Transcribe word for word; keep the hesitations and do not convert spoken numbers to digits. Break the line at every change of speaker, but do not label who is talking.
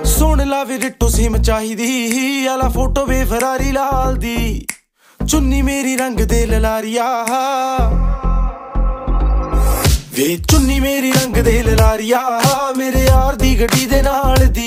ਸੁਣ ਲਾ ਵੀ ਰਿੱਟੂ ਸਿਮ ਚਾਹੀਦੀ ਆਲਾ ਫੋਟੋ ਵੇ ਫਰਾਰੀ ਲਾਲ ਦੀ ਚੁੰਨੀ ਮੇਰੀ ਰੰਗ ਦੇ ਲਲਾਰੀਆ ਵੇ ਚੁੰਨੀ ਮੇਰੀ ਰੰਗ ਦੇ ਲਲਾਰੀਆ ਮੇਰੇ ਯਾਰ ਦੀ ਗੱਡੀ ਦੇ ਨਾਲ ਦੀ